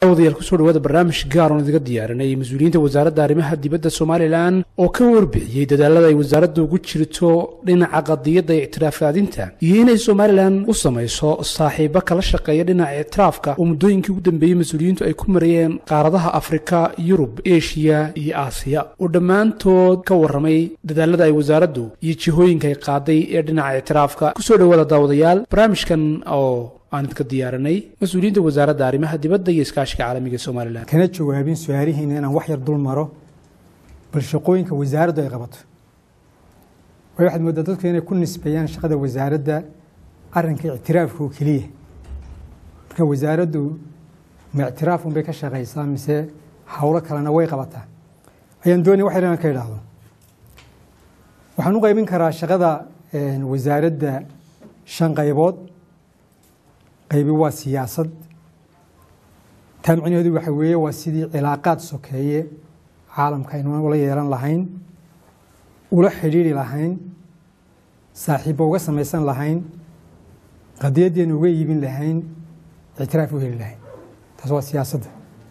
odayaal ku soo dhawaada barnaamij gaar oo idiga diyaarinay mas'uuliyiinta wasaaradda arrimaha dibadda Soomaaliland oo ka warbixiyay dadaalada ay wasaaraddu ugu jirto dhinaca qadiyadda ictiraafadinta iyo inay Soomaaliland u samayso saaxiibo kala shaqeeya dhinaca ictiraafka oo muddooyinkii ugu dambeeyay mas'uuliyiintu ay ku marayeen qaaradaha Afrika, Yurub, Aasiya iyo Aasiya oo dhammaantood ka warramay dadaalada ay wasaaraddu iyo jihooyinka ay qaaday ee dhinaca ictiraafka ku soo dhawaada daawadayaal barnaamijkan oo aan idinka diyaarinay mas'uuliyiinta wasaaradda arrimaha dibadda iyo iskaashiga caalamiga Soomaaliland kana jawaabin su'aalihiina inaan wax yar dul maro bal shaqooyinka wasaaraddu ay qabato waxaad moodaa dadku inay ku nisbeeyaan shaqada wasaaradda arrinka ictiraafka oo kaliya marka wasaaraddu ma ictiraaf un bay ka shaqaysaa mise hawlo kalena way qabataa ayaan doonay wax yar inaan ka idhaahdo waxaan u qaybin karaa shaqada wasaaradda 5 qaybood qaybi waa siyaasad taamicneedu waxa weeye waa sidii cilaaqaad sokeeye caalamka aynu wala yeelan lahayn ula xiriiri lahayn saaxiibo uga samaysan lahayn qadiyadeena uga iibin lahayn ictiraaf u heli lahayn taas waa siyaasadda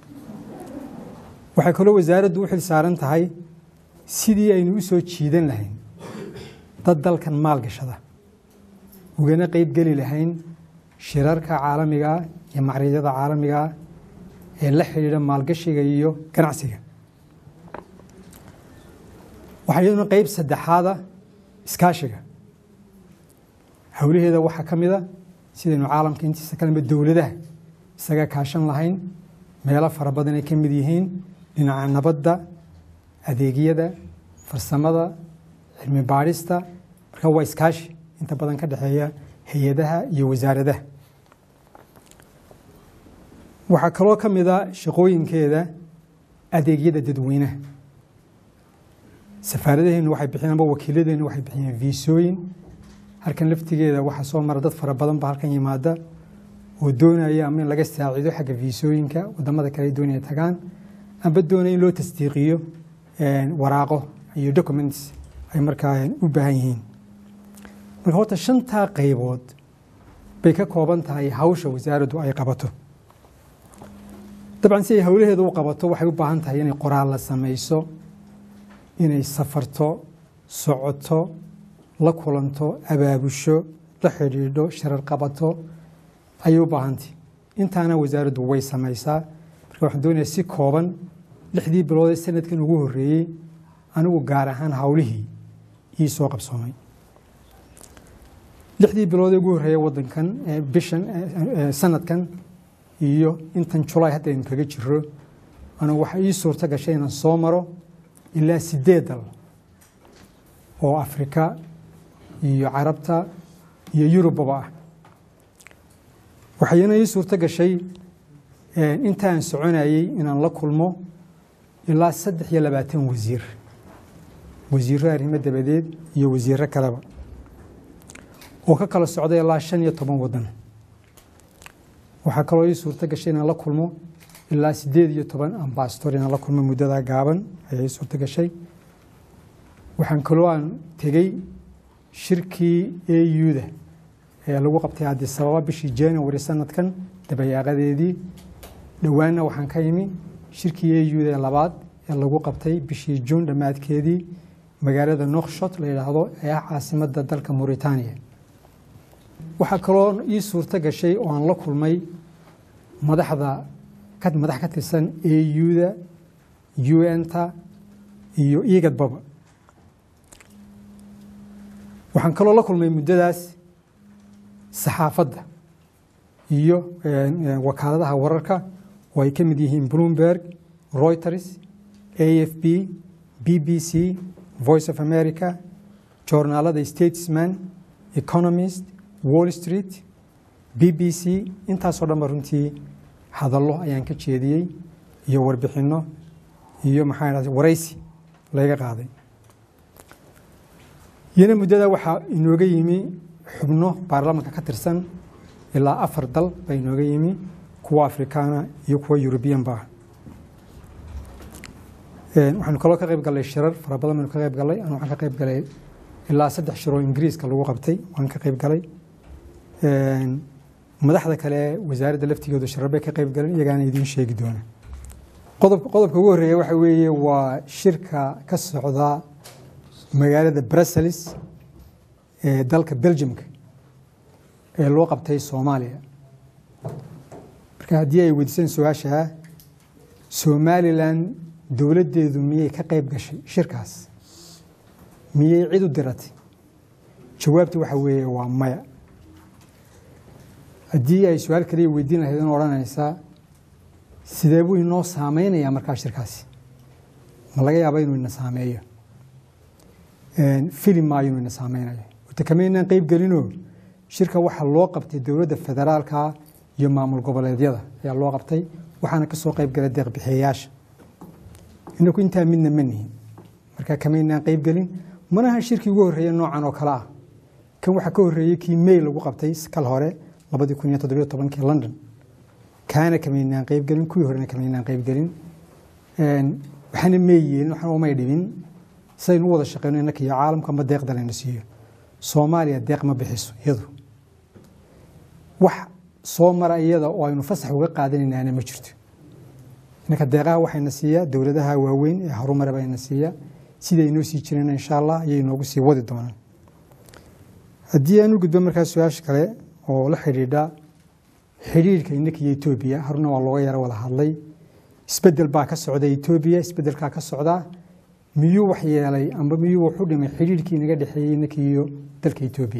waxay kaloo wasaaraddu u xil saaran tahay sidii aynu u soo jiidan lahayn dad dalkan maalgashada ugana qayb geli lahayn shirarka caalamiga iyo macriyada caalamiga ee la xiriira maalgashiga iyo ganacsiga waxayna qayb saddexaad iskaashiga hawlaheeda waxa kamida sidaynu caalamka intiisa kalaba dawladaha isaga kaashan lahayn meelo fara badan ay kamid yihiin dhinaca nabadda adeegyada farsamada cilmi baarista marka waa iskaashi inta badan ka dhaxeeya hay'adaha iyo wasaaradaha waxa kaloo kamida shaqooyinkeeda adeegyada dadweynaha safaaradaheenu waxay bixiyaan wakiiladeenu waxay bixiyaan viisooyin halkan laftigeeda waxa soo mara dad fara badan ba halkan yimaada oo doonaya ama in laga saacido xagga viisooyinka wadamada kale doonaya tagaan amba doonaya in loo tasdiiqiyo waraaqo iyo documents ay markaa u baahan yihiin marka horta 5 qaybood bay ka kooban tahay hawsha wasaaraddu ay qabato طبعا si hawlaheedu u qabato waxay u baahan tahay inay qoraal la sameeyso inay safarto socoto la kulanto abaabusho la xiriirdo shirar qabato ay u baahantii intaana wasaaraddu way sameeysaa marka waxaan doonayaa si kooban 6 bilood ee sanadkan ugu horeeyay anigu gaar ahaan hawlihii ii soo qabsoomay 6 bilood ee ugu horeeyay wadankan bishan sanadkan iyo intan July hadda in kaga jiro anigu waxa ii suurta gashay inaan soo maro ilaa 8 dal oo Afrika iyo Carabta iyo Yurubba waxayna ii suurta gashay intaan soconayay inaan la kulmo ilaa 23 wasiir arrimaha dabadeed iyo wasiirro kaleba oo ka kala socday ilaa 15 wadan waxa kaloo ii suurta gashay inaan la kulmo ilaa 18 ambassador inaan la kulmo muddada gaaban ayay suurta gashay waxaan kaloo aan tagay shirkii AU-da ee lagu qabtay Addis Ababa bishii January sanadkan dabayaaqadeedii dhawaana waxaan ka yimi shirkii AU-da labaad ee lagu qabtay bishii June dhamaadkeedii magaalada Nouakchott la yiraahdo ee caasimadda dalka Mauritania waxa kaloo ii suurta gashay oo aan la kulmay madax ka tirsan AU-da UN-ta iyo IGAD-baba waxaan kaloo la kulmay muddadaas saxaafadda iyo wakaaladaha wararka oo ay ka mid yihiin Bloomberg, Reuters, AFP, BBC, Voice of America, journalada Statesman, Economist, Wall Street, BBC intaasoo dhan runtii hadallo ayaan ka jeediyay iyo warbixino iyo waraysi laga qaaday yana muddada waxa inooga yimi xubno baarlamaanka ka tirsan ilaa 4 dal bay inooga yimi kuwa Afrikaana iyo kuwa European ba waxaan kaloo ka qayb galay shirar fara badan ka qayb galay waxaan ka qayb galay ilaa 3 shiro Ingiriiska lagu qabtay waan ka qayb galay madaxda kale wasaaradda laftigooda sharabe ka qayb galan iyagaana idiin sheegi doona qodobka ugu horeeya waxa weeye waa shirka ka socda magaalada Brussels ee dalka Belgiumka ee loo qabtay Soomaaliya marka haddii ay weydiisaan su'aasha Somaliland dawladeedu miyay ka qayb gashay shirkaas miyay cid u diratay jawaabtu waxa weeye waa maya haddii ay su'aal kale weydiin lahaydeen oranaysa sidee buu inoo saameynaya markaa shirkaasi ma laga yaabaa inuu ina saameeyo filim ma inuu ina saameynayo utakameynaan qayb gelino shirka waxa loo qabtay dawladda federaalka iyo maamul goboleedyada ayaa loo qabtay waxaana ka soo qayb galay deeq bixiyayaasha inagu intaa midna manihin marka kameynaan qayb gelin manaha shirkii ugu horeeyay noocan oo kala ah kan waxa ka horeeyay kii May lagu qabtay kal hore 2017 London kaana kameynaan qayb gelin kuwii horena kameynaan qayb gelin waxaana meeyeen waxaan u maydhibin saynu wada shaqeynayna inaka iyo caalamka ma deeq dalayna siiyo Soomaaliya deeq ma bixiso iyadu wax soo mara iyada oo aynu fasax uga qaadanayna ma jirto inaka deeqaha waxayna siiya dawladaha waaweyn ee horumar bayna siiya sidii inoo sii jireen insha Allah ayay noogu sii wadi doonaan haddii aanu gudbo markaa su'aasha kale oo la xiriidha xiriirka inaka iyo Ethiopia haruna waa looga yara wada hadlay isbedel baa ka socda Ethiopia isbedelka ka socda miyuu wax yeelay amba miyuu wuxuu dhimay xiriirkii inaga dhaxeeyay inaka iyo dalka Ethiopia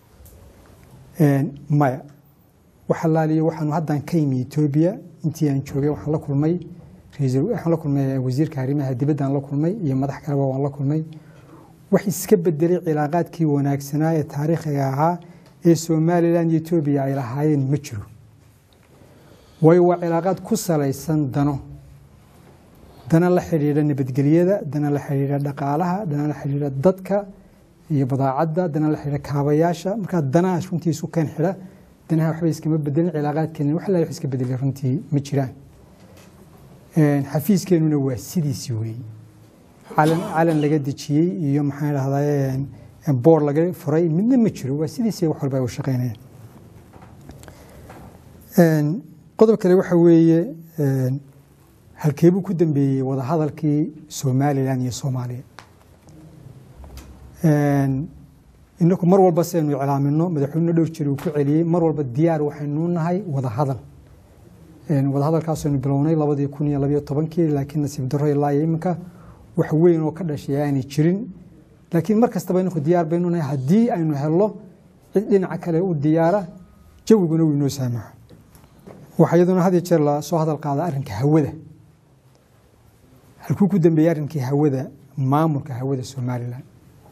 maya waxa laaliyo waxaanu haddan ka yimi Ethiopia intii aan joogay waxaan la kulmay wasiirka arrimaha dibadda aan la kulmay iyo madax kale waan la kulmay wax iska bedelay cilaaqaadkii wanaagsanaa ee taariikhiga ahaa ee Somaliland iyo Ethiopia ay lahaayeen ma jiro way waa cilaaqaad ku salaysan dana la xiriira nabadgelyada dana la xiriira dhaqaalaha dana la xiriira dadka iyo badaacadda dana la xiriira kaabayaasha marka danaha runtii isu keen xira danaha waxba iskama bedelin cilaaqaadkeena wax la iska bedelay runtii ma jiraan xafiiskeenuna waa sidiisii weey calan laga dejiyay iyo maxaan raahdaa board laga furay midna ma jiro waa sidiisii wax walba ay u shaqeynayaan qodob kale waxa weeye halkeebuu ku dambeeyay wada hadalkii Somaliland iyo Soomaaliya inaku mar walba saynu iclaamino madaxweyne dhowr jeer uu ku celiyay mar walba diyaar waxaynu nahay wada hadalkaas aynu bilownay 2012 laakiin nasiib darro ilaa iminka wax weyn oo ka dhashay aanay jirin laakiin mar kastaba inaku diyaar baynu nahay haddii aynu helno cid dhinaca kale u diyaara jawiguna uu inoo saamaxo waxa iyaduna had iyo jeer la soo hadal qaada arrinka hawada halkuu ku dambeeyay arrinkii hawada maamulka hawada Somaliland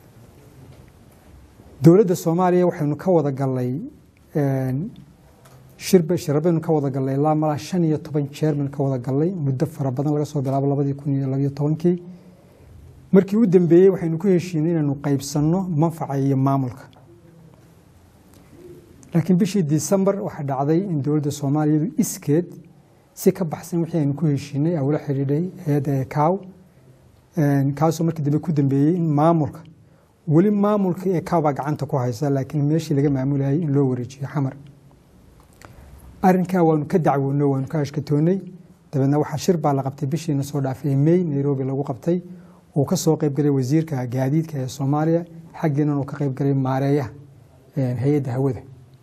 dawladda Soomaaliya waxaynu ka wada galnay shirabeynu ka wada galnay ilaa mala 15 jeer min ka wada galnay muddo fara badan laga soo bilaabo 2012 markii uu dambeeyay waxaynu ku heshiinay inaynu qaybsanno manfaca iyo maamulka laakiin bishii December waxa dhacday in dawladda Soomaaliya iskeed si ka baxsan wixii aynu ku heshiinay oo la xiriiray hay'adda kaasoo markii dambe ku dambeeyay in maamulka wali maamulka ee kaaba gacanta ku haysa laakiin meeshii laga maamulayay in loo wareejiyo xamar arrinka waanu ka dacwoonay waanu ka ashkatoonay dabadna waxa shir baa la qabtay bishiina soo dhaafay May Nairobi lagu qabtay oo ka soo qayb galay wasiirka gaadiidka ee Soomaaliya xaggina oo ka qayb galay maareeyaha hay'adda hawada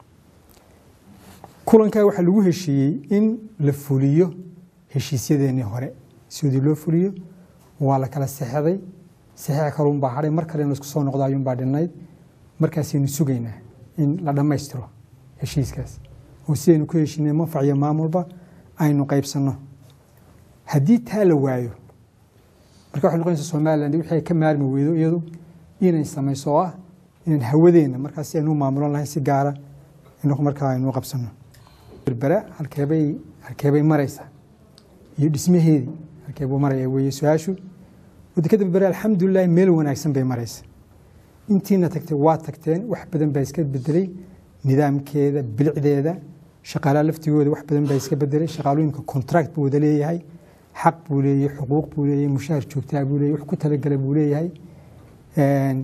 kulanka waxa lagu heshiiyay in la fuliyo heshiisyadeenii hore sidii loo fuliyo waa la kala saxaday saxiix kaluun baa haray mar kale in isku soo noqdo ayuun baa dhinayd markaasaynu sugaynaa in la dhammaystiro heshiiskaas oo sidaynu ku heshiinay manfac iyo maamulba aynu qaybsanno haddii taa la waayo marka waxay noqonaysaa Somaliland wixii ka maarmi weydo iyadu inay samayso inaan hawadeena markaas aynu maamulan lahayn si gaara inuu markaa aynu qabsanno berbera halkeebay maraysa iyo dhismaheedii halkeebuu maraya weeye su'aashu wadakada berbera alxamdulillah meel wanaagsan bay maraysa intiina tagtay waa tagteen wax badan baa iska bedelay nidaamkeeda bilicdeeda shaqaalaha laftigooda wax badan baa iska bedelay shaqaalooyinka contract buu wada leeyahay xaq buu leeyahay xuquuq buu leeyahay mushaar joogtaa buu leeyahay wax ku talagalay buu leeyahay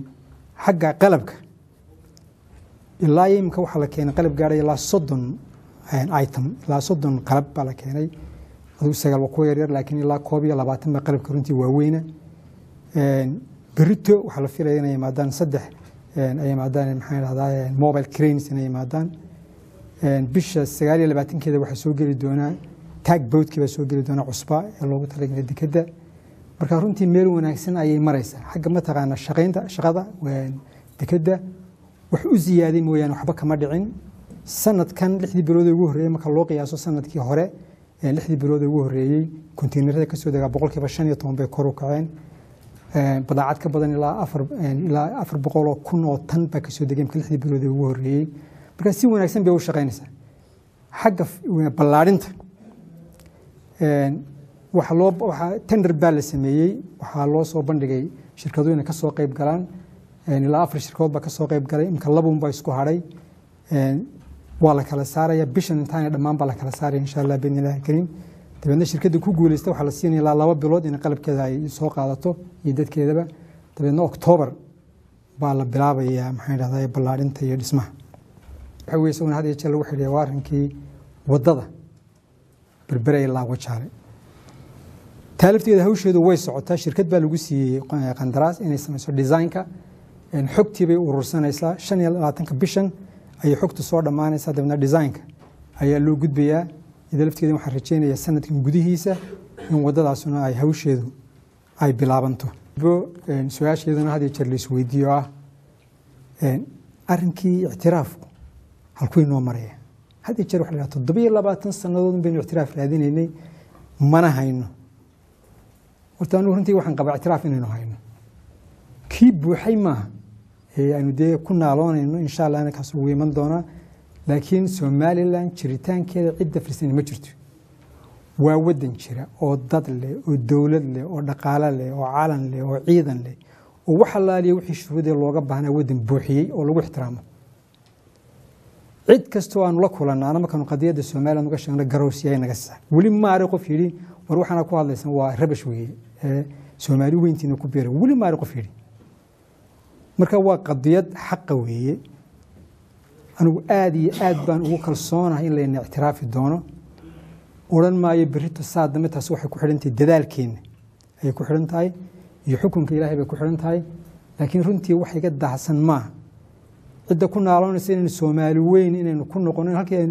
xagga qalabka ilaa imka waxa la keenay qalab gaaray ilaa 30 item ilaa 30 qalab baa la keenay aduu sagaal waa ku yar laakiin ilaa 21 baa qalabka runtii waaweyna berito waxa la filayaa inay yimaadaan 3 ay yimaadaan maxay raadayaan mobile cranes inay yimaadaan bisha 29keeda waxa soo gali doona tag boat kiba soo gali doona cusba ee loogu talagalay dekada marka runtii meel wanaagsan ayay maraysaa xagga ma taqaana shaqada dekada wax u ziyaaday mooyaan waxba kama dhicin sanadkan 6 bilood ugu horeeyay marka loo qiyaaso sanadkii hore 6 bilood ugu horeeyay konteenarada ka soo daga 15% bay kor u kaceen badaacad ka badan ilaa 400,000 oo tan ba ka soo degay 6 bilood ugu horeeyay marka si wanaagsan bay u shaqeynaysaa xagga ballaarinta waxa tender baa la sameeyay waxa loo soo bandhigay shirkaduhu inay ka soo qayb galaan ilaa 4 shirkadood baa ka soo qayb galay imka labuun baa isku haray waa la kala saaraya bishan intaan dhammaan baa la kala saaraya insha Allah bin Ilaahi Kariim dabadna shirkadu ku guuleystay waxa la siinay ilaa 2 bilood in qalabkeeda ay soo qaadato iyo dadkeedaba dabadna October baa la bilaabayaa maxay raadayay ballaarinta iyo dhismaha waxa weeysan in hadii lagu xiriyo waarinkii wadada berberay la wajaale taalifteeda hawsheedu way socotaa shirkad baa lagu siiyay qandaraas inay samayso design-ka xogtii bay urursanaysaa 25 bishan ay xogtu soo dhamaanaysaa dabna design-ka ayaa loo gudbayaa ida lafteeda waxaan rajeynayaa sanadkan gudihiisa in wadadaasuna ay hawsheedu ay bilaabanto su'aasheeduna hadii jeer la isweydiiyo arrinkii ictiraafku halkuu inoo maraya hadii jeer waxa la 27 sanadood baynu ictiraaf raadinaynay mana hayno hortaan runtii waxaan qabaa ictiraaf inaynu hayno kii buuxay ma aynu dee ku naaloonayno insha Allah ka soo weeman doona laakiin Somaliland jiritaankeeda cid firsan ma jirto waa wadan jira oo dad leh oo dawlad leh oo dhaqaale leh oo caalan leh oo ciidan leh oo waxa laaliyo wixii shuruudo looga baahnaa wadan buuxiyay oo lagu ixtiraamo cid kasto aan la kulanaana markaan qadiyada Somaliland uga sheegna garowsiya naga saa wali maari qof yiri war waxana ku hadlaysan waa rabash weeye Soomaali weyntiina ku beeray wali maari qof yiri marka waa qadiyad xaq weeye anigu aad iyo aad baan ugu kalsoonahay in la ictiraafi doono oran maayo berito saadama taas waxay ku xidhantay dadaalkeena ay ku xidhantahay iyo xukunka Ilaahay bay ku xidhantahay laakiin runtii wax iga daahsan ma cid ku naaloonaysa in Soomaali weyn inaynu ku noqono halkii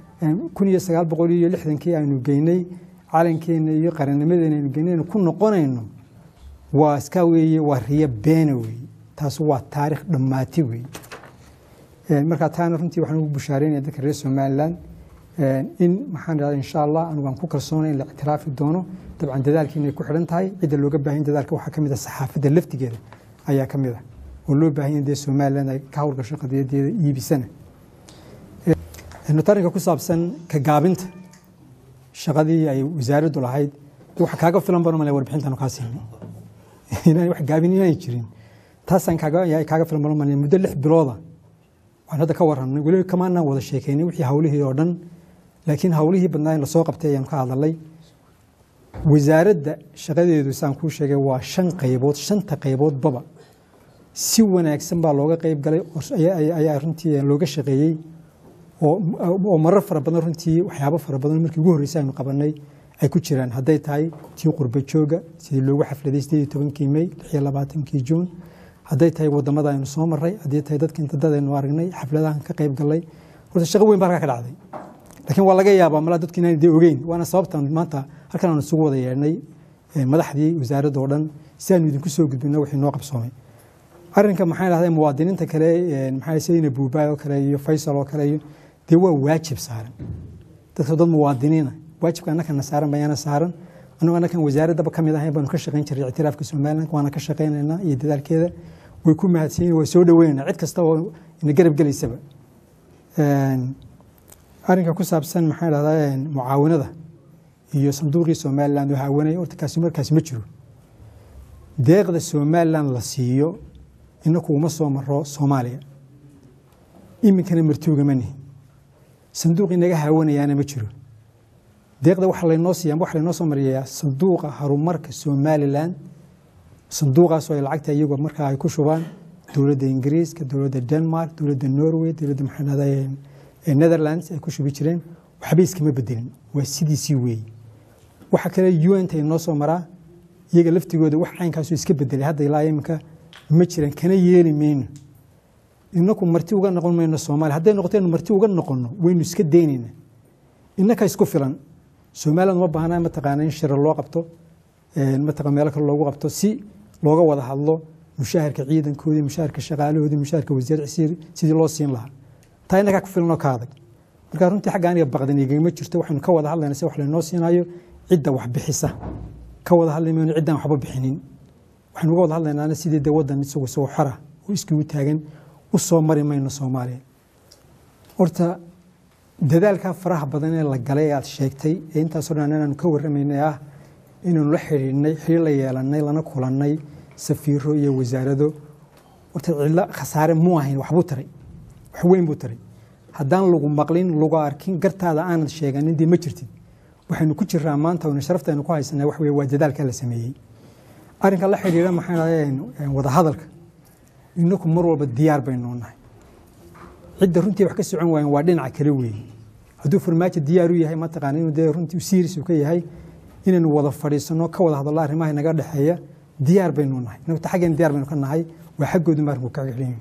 1960kii aynu geynay calankeena iyo qarannimadeena aynu geynay ku noqonayno waa iska weeye waa riya been weeye taas waa taariikh dhamaati weeye marka taana runtii waxaan ugu bushaareynaa dadka reer Somaliland in maxaan raadin insha Allah anigu ku kalsoonay in la ictiraafi doono dabcan dadaalkiina ay ku xidhan tahay cid looga baahan dadaalka waxa kamid ah saxaafadda laftigeeda ayaa kamid ah oo loo baahan yahay Somaliland ay ka hawlgasho qadiyadeeda iibisana notarinka ku saabsan ka gaabinta shaqadii ay wasaaraddu lahayd waxa kaaga filan baro malay warbixintan ka siinay inay wax gaabin inay jirin taasan kaaga filan baro malay muddo 6 bilooda waxaan hadda ka warramnay wali kamaana wada sheekeynay wixii hawlihii oo dhan laakiin hawlihii badnaa la soo qabtay ayaan ka hadalay wasaaradda shaqadeedu saan ku sheegay waa 5 qaybood 5 qaybood baba si wanaagsan baa looga qayb galay ayaa runtii looga shaqeeyay oo marar fara badan runtii waxyaabo fara badan markii ugu horeysay aynu qabanay ay ku jiraan haday tahay tii qurba jooga sidii loogu xafladay 18 May 22 June haday tahay wadamada aynu soo maray haday tahay dadka inta dad aynu aragnay xafladahan ka qayb galay horta shaqo weyn baa ka dhacday laakiin waa laga yaabaa mala dadkina ay ogeyn waana sababtan maanta halkan aan isugu wada yeernay madaxdii wasaaradda oo dhan si aan idinku soo gudbino wixii noo qabsoomay arrinka maxay lahayd muwaadiniinta kale maxay sayna buubay oo kale iyo Faysal oo kale de waa waajib saaran dadka dad muwaadiniina waajibka annaka saaran bayana saaran annaga wasaaradda kamid ah baan ka shaqeyn jiray ictiraafka Somaliland waana ka shaqeynayna iyo dadaalkeeda way ku mahadsanyihiin way soo dhaweynaa cid kasta oo in garab galaysaba arrinka ku saabsan maxay lahayd mucaawinada iyo sanduuqii Somaliland waxa wanay horta kaasi markaas ma jiro deeqda Somaliland la siiyo inaku uma soo maro Soomaaliya iminkana martuuga mani sanduuqi naga hawanayaana ma jiro deeqda waxa la inoo siiyay waxa la inoo soo mariyaa sanduuqa horumarka Somaliland sanduuqaas oo lacagta iyagu marka ay ku shubaan dawladda Ingiriiska dawladda Denmark dawladda Norway dawladda maxanada Netherlands ay ku shubi jireen waxba iskama bedelin waa sidiisii weeye waxa kale UN-ta inoo soo maraa iyaga laftigooda wax caynkaasoo iska bedelay hadda ilaa iminka ma jiraan kana yeeli mayno inaku marti uga noqon mayno Soomaaliya hadday noqoteen marti uga noqono waynu iska deynayna innaka isku filan Soomaaliland ma baahna ma taqaanaa in shir loo qabto ma taqaan meel kale loogu qabto si looga wada hadlo mushaharka ciidankoodii mushaharka shaqaalahoodii mushaharka wasiir sidii loo siin lahaa taa innaka ku filan oo ka adag marka runtii xagga aniga baqdaniga ma jirto waxaanu ka wada hadlaynaa si wax la noo siinayo cidda wax bixisa ka wada hadlayno ciidan waxba bixinin waxaanu wada hadlaynaa sidii wadan isagu soo xara oo isku taagan u soo mari mayno Soomaaliya horta dadaalka faraha badan ee la galay aad sheegtay intaas oo dhan aanu ka warramaynaa inuu la xiriirnay xiriir la yeelanay lana kulanay safiiro iyo wasaarado horta cilla khasaare mu ahayn waxbu taray wax weyn buu taray haddaan lagu maqlin lagu arkin gartaada aanad sheeganin dii ma jirtid waxaynu ku jiraa maanta oo sharafteenu ku haysanay wax weey waa dadaalka la sameeyay arrinka la xiriira maxay wada hadalka inaku mar walba diyaar baynu nahay cidda runtii wax ka socon waayeen waa dhinaca kale weey hadduu farmaajo diyaar u yahay ma taqaan inuu de runtii serious u ka yahay inaynu wada fadhiisano ka wada hadallo arrimaha naga dhaxeeya diyaar baynu nahay inuu taxageen diyaar baynu ka nahay waa xaggoodu markuu ka xiriin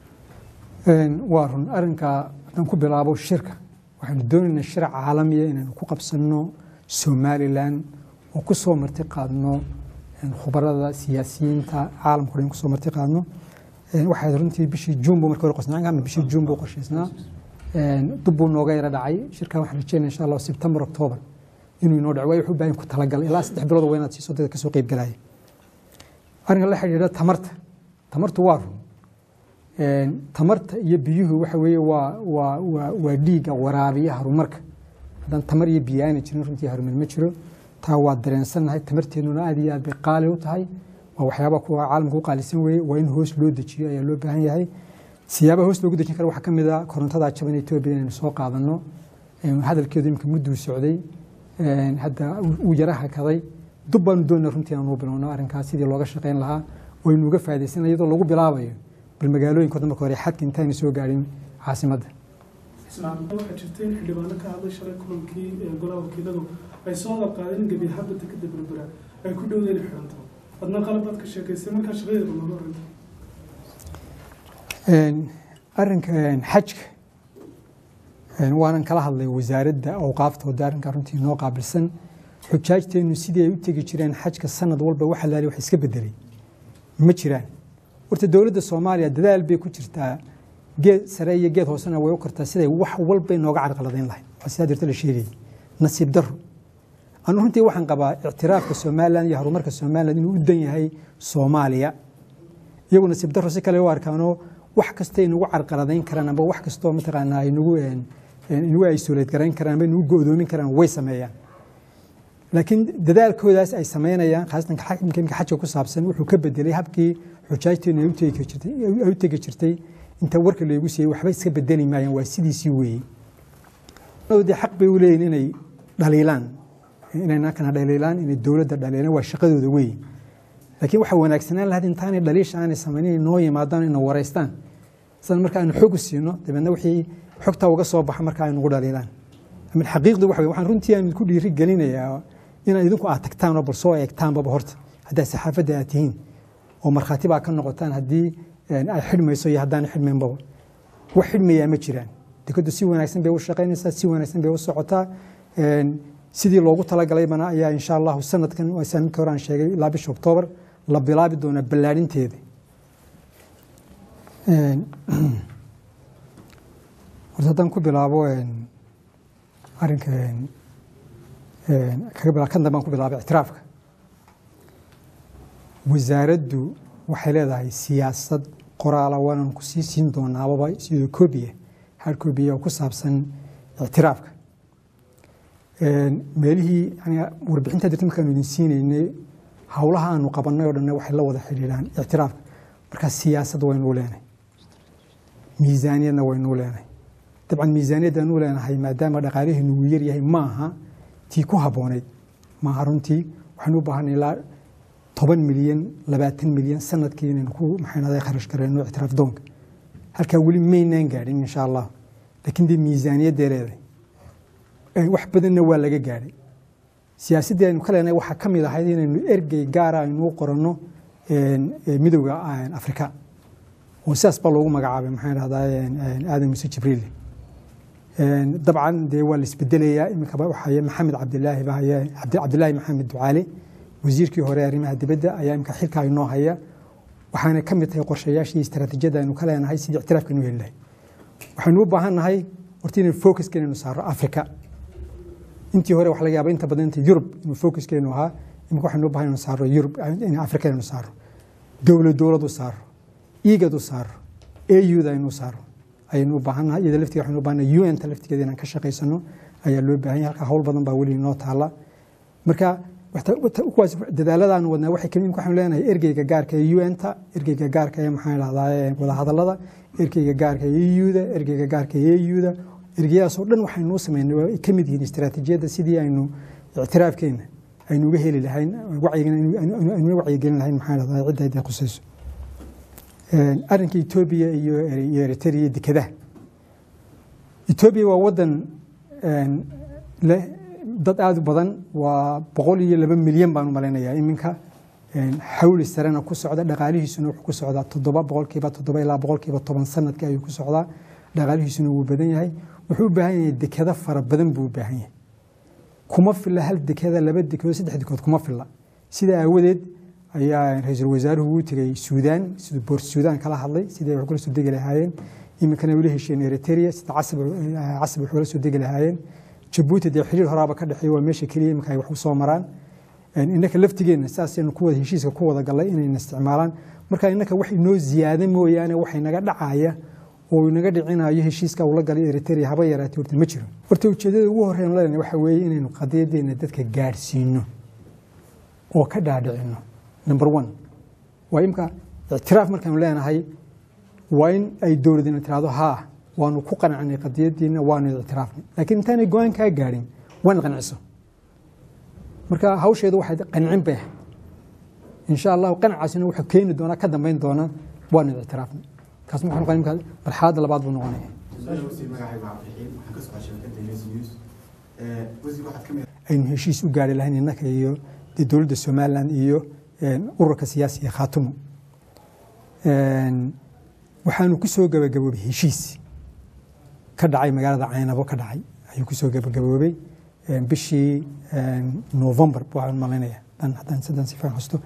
waa run arrinka aan ku bilaabo shirka waxaanu doonaynaa shir caalami ah inaynu ku qabsanno Somaliland oo ku soo marti qaadno khubarada siyaasiyiinta caalamka oo ku soo marti qaadno waxay runtii bishii June markii hore qosnaan bishii June buu qorsheysnaa dub nooga yara dhacay shirka waxaan rajeynayaa insha Allah September October inuu inoo dhaco wuxuu baahan ku talagal ilaa 3 bilood oo weynaad soo dadka soo qayb galay arrinka la xiriira tamartu waa tamarta iyo biyuhu waxa weeye waa dhiiga waraabiyaha horumarka haddaan tamar iyo biyo aanay jirin runtii horumar ma jiro taa waa dareensanahay tamarteennuna aad iyo aad bay qaali u tahay waa waxyaaba kuwa caalamka u qaalisan weeye waa in hoos loo dejiyo ayaa loo baahan yahay siyaabaha hoos loogu dejin kara waxaa ka mid ah korontada jaban Itoobiya inaynu soo qaadano hadalkeedu imika muddo socday hadda uu yaraha kaday dub baan doonaa runtii aan u bilowno arrinkaas sidii looga shaqeyn lahaa oo inuu uga faa'iideysan iyadoo lagu bilaabayo بالمجالوين كنا مكوري حد كنت تاني سوق قاعدين عاصمة. اسمع واحد شفتين اللي بالك هذا شرك كلهم كي قلوا كذا أي صار قاعدين قبل حبة تكذب بالبرا أي كلهم ذي الحرنتهم أدنى قلبات كشكل سمك كش غير الموضوع. أرنك حج وأنا كله الله وزارة أوقافت ودارن كارنتي نوع قبل سن حجاجتي إنه سيدي يتجي جيران حج كسنة دول بواحد لالي وحسك بدري مجران. ورت الدولة الصومالية دلال بيكون شرطة جد سرية جد هوسنا ويوكرت سيدي وح والبي نوقع على قلدين الله وسيادة الشيري نصيب در أنا هنتي وحن قبا اعتراف كسوماليا يهرو مركز سوماليا إنه الدنيا هي صوماليا يقول نصيب در سكال يوار كانوا وحكستين وقع على قلدين كرنا بوحكستو مثلا إنه يسولد كرنا كرنا إنه جودو من كرنا ويسميا لكن دلال كوداس أي سمينا يا خاصة يمكن حاجة كوساب سن وحكبد لي هبكي حجاجتي إنه يوتيك شرتي أنت ورك اللي يقول شيء وحبي يسكب الدنيا معي وسيدي سوي لو ده حق بيقولين إني دليلان إننا كنا دليلان إن الدولة دليلان والشقد ذوي لكن وحنا أكسنا لهذا إنتاني دليش عن السمانين نوي ما دان إنه ورستان صار مركان حقوس إنه تبى نوحي حقته وقصوا بحر مركان نقول دليلان من الحقيقة وحنا رنتي من كل رجالين يا إن إذنكم أتكتان وبرصوا يكتان ببهرت هذا سحافة داتين ومرخاتي بقى كنا قطان هدي يعني حلم يسوي هدان حلم من بابا وحلم يا مجران تكدو سوى نايسن بيوش شقين سوى نايسن بيوش سقطا سيدي لوجو طلع قليبنا يا إن شاء الله السنة كان وسنة كوران شيء لابش أكتوبر لبلابي دون بلادين تيدي وزادن كو بلابو أرنك كقبل كان دمان كو بلابي اعترافك wasaaraddu waxay leedahay siyaasad qoraal waan ku siin doonaa baba sidoo koobiye hal koobiye oo ku saabsan اعترافka meelihii aniga warbixinta dadka markaan idin siinay hawlaha aanu qabanay oo dhan waxay la wada xiriiraan اعترافka marka siyaasad waynu leenahay miisaaniyadna waynu leenahay dabcan miisaaniyadda aanu leenahay maadaama dhaqaalihiinu uu yar yahay maaha tii ku habooneyd maaha runtii waxaan u baahanay ilaa 10 milyan 20 milyan sanadkii inaan ku maxaynaday kharash gareeno اعتراف doonka halka wali meynaan gaadhin insha Allah laakiin di miisaaniyad dheereeday wax badanna waa laga gaadhay siyaasadda aynu ka leenahay waxaa ka mid ahayd inaynu ergey gaara aynu u qoranno midowga Afrika oo sidaas baa loogu magacaabay maxaan idhahdaa aadan muuse jibriil dabcan dee waa la isbedelayaa iminka waxaa maxamed cabdilaahi baa haya cabdilaahi maxamed ducaale wasiirkii hore arrimaha dibadda ayaa iminka xilka inoo haya waxaana ka mid tahay qorshayaashii istaraatiijiyadda aynu ka leenahay sidii ictiraafka inuu heli lahay waxaynu u baahannahay horta inaynu focuskeennu saaro Afrika intii hore wax laga yaabay inta badan inta Yurub inuu focuskeennu ahaa iminka waxaynu u baahannahay saaro Yurub in Afrika inuu saaro dowladu saaro iigadu saaro AU-da inuu saaro aynu u baahannahay iyada laftigeeda waxaynu u baahannahay UN-ta laftigeeda inaan ka shaqaysano ayaa loo baahan yahay halka hawl badan baa weli inoo taala marka kuwaas dadaaladaan wadnaa waxay kamid waxaan leenahay ergeyga gaarka ee UN-ta ergeyga gaarka ee maxaan idhahdaa wada hadallada ergeyga gaarka ee EU-da ergeyga gaarka ee AU-da ergeyadaas oo dhan waxaynu u sameynay waa ka mid yihiin istaraatiijiyadda sidii aynu ictiraafkeena aynu uga heli lahayn wacyigelin lahayn maxaan idhahdaa cidda ay khusayso arrinka Ethiopia iyo Eritrea dekadaha Ethiopia waa wadan leh dad aad u badan waa 102 milyan baan u maleynayaa iminka xawli sarena ku socda dhaqaalihiisuna wuxuu ku socdaa 7% ilaa 10% sanadkii ayuu ku socdaa dhaqaalihiisuna wuu badan yahay wuxuu u baahan yahay dekada fara badan buu u baahan yahay kuma filla hal dekada laba dekado saddex dekood kuma filla sida aawadeed ayaa ra'iisul wasaaruhu uu tagay Suudaan sidoo Port Suudaan kala hadlay sidii wax kula soo degi lahaayeen iminkana wali heshiin Eritrea sida casab wax kula soo degi lahaayeen Djibouti dee xiriir horaaba ka dhaxeeyo waa meesha kaliya iminka ay wax u soo maraan innaka laftigeena saasaynu ku wada heshiiska ku wada galay inay isticmaalaan marka innaka wax inoo ziyaado mooyaane waxay naga dhacaya oo inaga dhicinayo heshiiska uu la galay Eritrea haba yaraatay horta ma jiro horta ujeedada ugu horreyn leeyahay waxa weeye inaynu qadiyadeena dadka gaarsiino oo ka dhaadhicino number 1 waa imka ictiraaf markaan leenahay waa in ay dawladuna tiraado haa waanu ku qanacnay qadiyadeena waanu ictiraafnay laakiin intaanay go'aan ka gaarin waan qanciso marka hawsheedu waxay qancin baa insha Allah qanacasina waxa keeni doona ka dambeyn doona waanu ictiraafnay kaas ma xaqan imka marxalada labaad buu noqonaya aynu heshiis u gaari lahayn innaka iyo dawladda Soomaaliland iyo ururka siyaasiga Khaatumo waxaanu ku soo gabagaboobay heshiis ka dhacay magaalada Caynabo ka dhacay ayuu ku soo gabagaboobay bishii November waxaan maleynayaa haddaan sidan si fiican xusto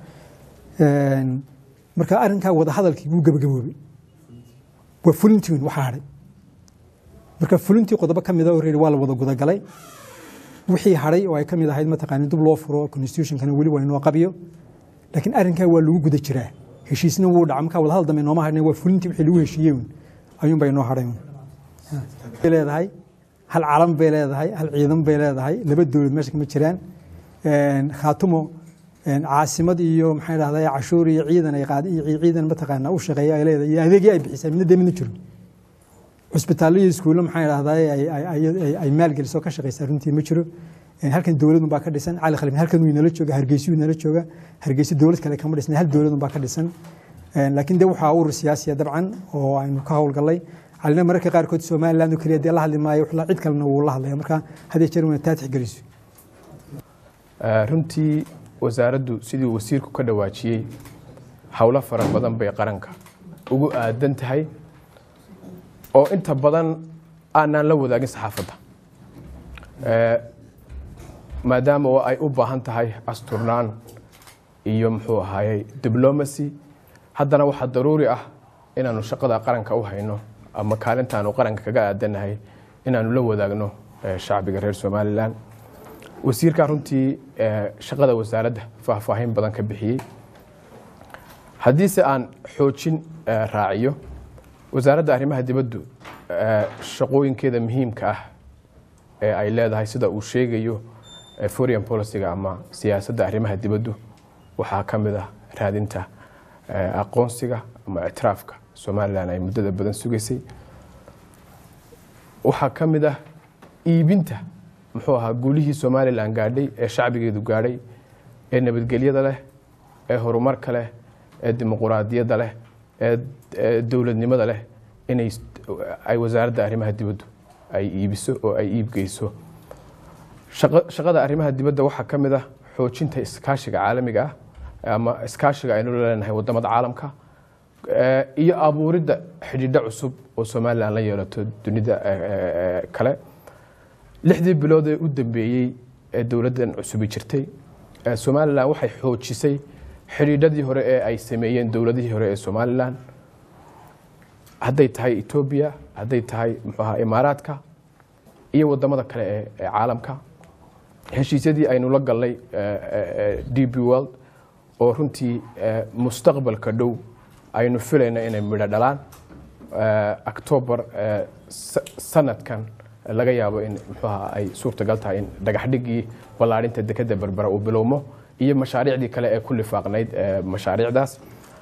marka arrinka wada hadalkii uu gabagaboobay waa fulintii waxa haray marka fulintii qodobo kamid ah oo reer waa la wada guda galay wixii haray oo ay kamid ahayd ma taqaan dib loo furo constitution-kana wali waa inoo qabiyo laakiin arrinka waa lagu guda jiraa heshiisna wuu dhacay marka wada hadal dambe nooma harnay waa fulintii wixii lagu heshiiyay ayuun bay inoo haray leedahay hal calan bay leedahay hal ciidan bay leedahay laba dawlad meesha kama jiraan Khaatumo caasimad iyo maxay raahdaa cashuur iyo ciidan ay qaad iyo ciidan ma taqaana u shaqeeya ay leedahay adeegyo ay bixisay midna jiro isbitaalada iskuulo maxay raahdaa ay maalgeliso ka shaqeysa runtii ma jiro halkan dawladdu baa ka dhisan cali khalif halkan uu inala jooga hargeysa inala jooga hargeysa dawlad kale kama dhisna hal dawladdu baa ka dhisan laakiin de waxa uu siyaasiya dabcan oo aynu ka hawlgalay علنا مركز قاركود سوماليلاند وكلية دي الله اللي ما يوحلا عيد كلنا والله الله مركز هذه شيء تاتح جلسوا. runtii wasaaraddu sidii wasiirku ka dhawaajiyay hawlo fara badan bay qaranka ugu aadan tahay oo inta badan aanan la wadaagin saxaafadda maadaama ay u baahan tahay asturnaan iyo muxuu ahaayay diplomacy haddana waxa daruuri ah inaanu shaqada qaranka u hayno ama kaalintaanu qaranka kaga aadanahay inaanu la wadaagno shacbiga reer Soomaaliland wasiirka runtii shaqada wasaaradda faahfaahin badan ka bixiyay haddii se aan xoojin raaciyo wasaaradda arrimaha dibadda shaqooyinkeeda muhiimka ah ee ay leedahay sida uu sheegayo foreign policy ama siyaasadda arrimaha dibadda waxaa kamid ah raadinta aqoonsiga ama ictiraafka Soomaaliland ay muddada badan sugaysay waxaa kamid ah iibinta muxuu ahaa guulihii Soomaaliland gaadhay ee shacbigeedu gaadhay ee nabadgelyada leh ee horumarka leh ee dimuqraadiyadda leh ee dawladnimada leh inay ay wasaaradda arrimaha dibadda ay iibiso oo ay iib geyso shaqada arrimaha dibadda waxaa ka mid ah xoojinta iskaashiga caalamiga ah ama iskaashiga aynu leenahay wadamada caalamka iyo abuuridda xidhiidho cusub oo Soomaaliland la yeelato dunida kale 6 bilood ee u dambeeyay ee dawladdan cusub jirtay Soomaaliland waxay xoojisay xidhiidhadii hore ee ay sameeyeen dawladihii hore ee Soomaaliland hadday tahay Ethiopia hadday tahay Imaaraadka iyo wadamada kale ee caalamka heshiisyadii aynu la galnay DP World oo runtii mustaqbalka dhow aynu filayna inay midho dhalaan October sanadkan laga yaabo in ay suurtagal tahay in dhagax dhigii ballaarinta dekada Berbera uu bilowmo iyo mashaariicdii kale ee ku lifaaqnayd mashaariicdaas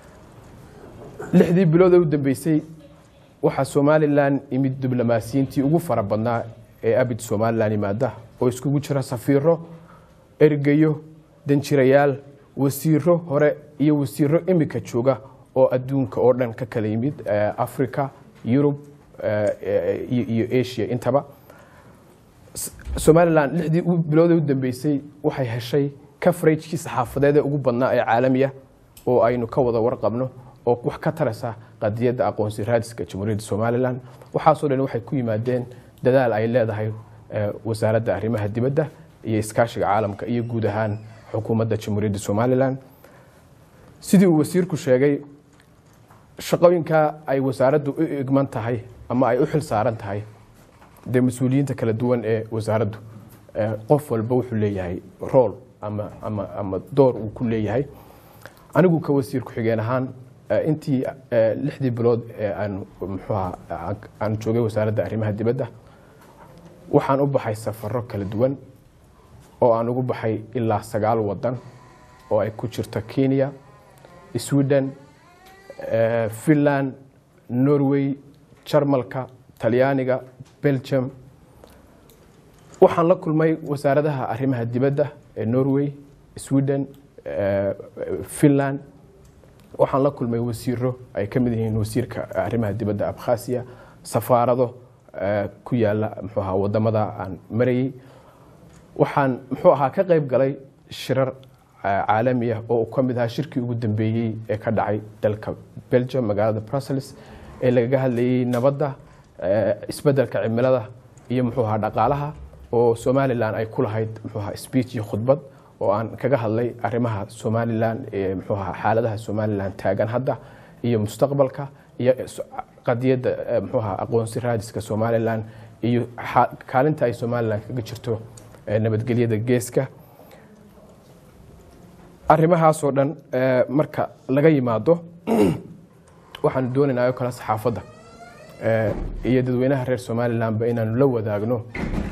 6 bilood u dambeysay waxa Soomaaliland imid diblomaasiyiintii ugu fara badnaa ee abid Soomaaliland yimaada oo iskugu jira safiiro ergayo danjirayaal wasiiro hore iyo wasiiro imika jooga oo adduunka oo dhan ka kala yimid Africa Europe iyo Asia intaba Soomaaliland 6 bilood u dambeysay waxay heshay coverage saxaafadeed ugu badnaa ee caalamiga oo aynu ka wada warqabno oo wax ka taraysa qadiyada aqoonsi raadiska Jamhuuriyadda Soomaaliland waxa soo dhan waxay ku yimaadeen dadaal ay leedahay wasaaradda arrimaha dibadda iyo iskaashiga caalamka iyo guud ahaan xukuumadda Jamhuuriyadda Soomaaliland sidii uu wasiirku sheegay shaqooyinka ay wasaaraddu u igman tahay ama ay u xil saaran tahay de mas'uuliyiinta kala duwan ee wasaaraddu qof walba wuxuu leeyahay role ama door uu ku leeyahay anigu ka wasiir ku xigeen ahaan intii 6 bilood aan joogay wasaaradda arrimaha dibadda waxaan u baxay safarro kala duwan oo aan ugu baxay ilaa 9 wadan oo ay ku jirto Kenya Sweden Finland Norway Jarmalka Talyaaniga Belgium waxaan la kulmay wasaaradaha arrimaha dibadda ee Norway Sweden Finland waxaan la kulmay wasiiro ay ka mid yihiin wasiirka arrimaha dibadda Abkhazia safaarado ku yaala wadamada aan marayay waxaan ka qayb galay shirar caalami ah oo ka mid ah shirkii ugu dambeeyay ee ka dhacay dalka Belgium magaalada Brussels ee laga hadlayay nabadda isbeddelka cimilada iyo dhaqaalaha oo Soomaaliland ay ku lahayd speech iyo khudbad oo aan kaga hadlay arrimaha Soomaaliland ee xaaladaha Soomaaliland taagan hadda iyo mustaqbalka iyo qadiyada aqoonsi raadiska Soomaaliland iyo kaalinta ay Soomaaliland kaga jirto nabadgelyada geeska arrimahaas oo dhan marka laga yimaado waxaan doonaynaa kala saxaafadda iyo dadweynaha reer Soomaaliland ba inaan la wadaagno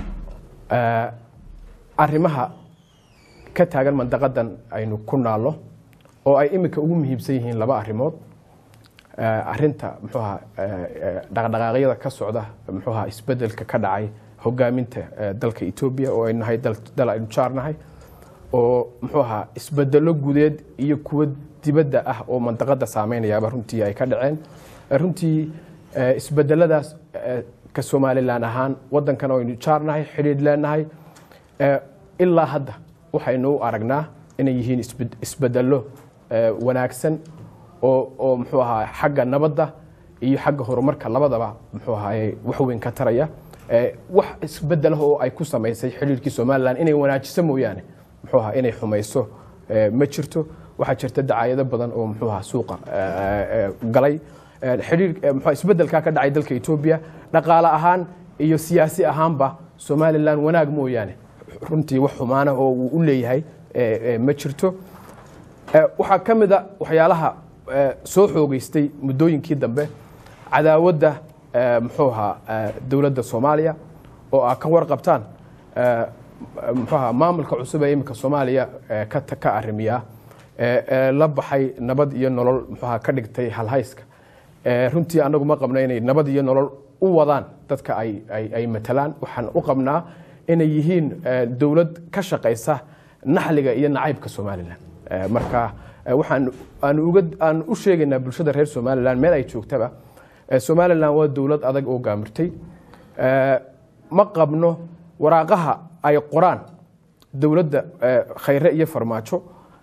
arrimaha ka taagan mandaqadan aynu ku naalo oo ay imika ugu muhiimsan yihiin 2 arrimood arinta dhaqdhaqaaqyada ka socda isbeddelka ka dhacay hogaaminta dalka Ethiopia oo ay nahay dal aynu jaarnahay oo isbeddelo gudeed iyo kuwa dibadda ah oo mandaqada saameynaya runtii ay ka dhaceen runtii isbeddeladaas ka Soomaaliland ahaan wadankan oo aynu jaarnahay xiriir leenahay ilaa hadda waxaynu aragnaa inay yihiin isbeddelo wanaagsan oo xagga nabadda iyo xagga horumarka labadaba wax weyn ka taraya wax isbeddelaha oo ay ku sameysay xiriirkii Soomaaliland inay wanaajiso mooyaane inay xumayso ma jirto waxa jirta dacaayado badan oo suuqa galay xiriir isbeddelka ka dhacay dalka Ethiopia dhaqaale ahaan iyo siyaasi ahaanba Soomaaliland wanaag mooyaane runtii wax xumaana oo uu u leeyahay ma jirto waxa kamida waxyaalaha soo xoogeystay muddooyinkii dambe cadaawadda dawladda Soomaaliya oo ka warqabtaan maamulka cusub ee imika Soomaaliya ka arrimiya la baxay nabad iyo nolol ka dhigtay halhayska runtii anagu ma qabno inay nabad iyo nolol u wadaan dadka ay matalaan waxaan u qabnaa inay yihiin dawlad ka shaqeysa naxliga iyo nacaybka Soomaaliland marka waxaan aan u sheegaynaa bulshada reer Soomaaliland meel ay joogtaba Soomaaliland waa dawlad adag oo gaamirtay ma qabno waraaqaha ay qoraan dowladda khayre iyo farmaajo